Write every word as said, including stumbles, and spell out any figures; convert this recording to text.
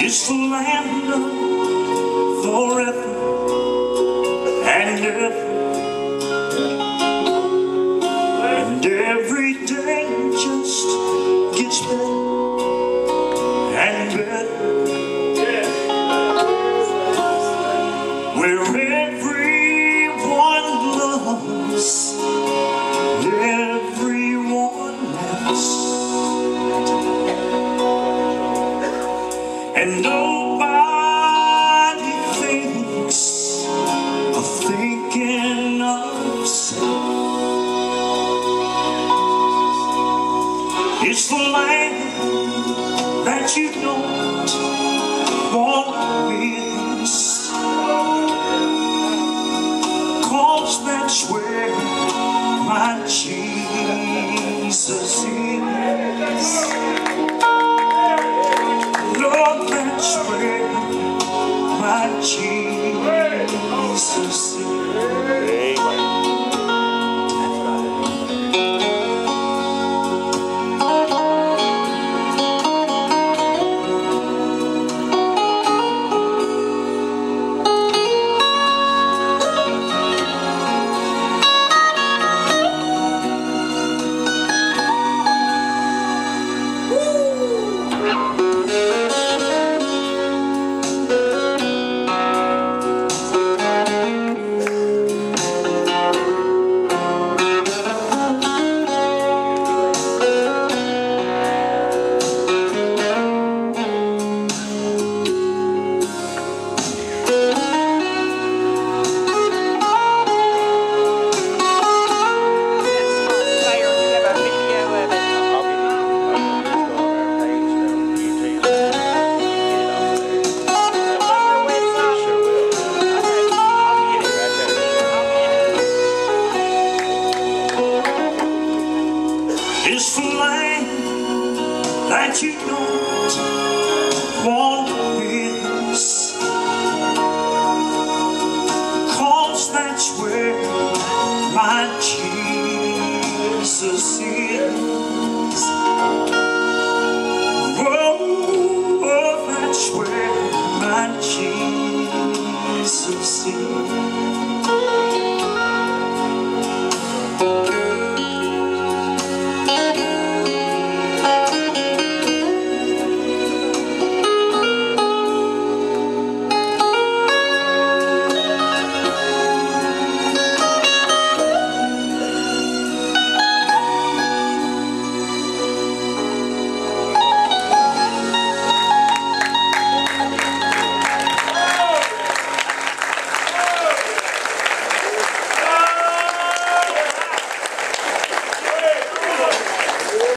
It's the land of forever and ever, and every day just gets better and better, where everyone loves everyone else, and nobody thinks of thinking of self. It's the land that you don't want to miss, 'cause that's where my Jesus is. Lord, that's where my Jesus is. It's the land that you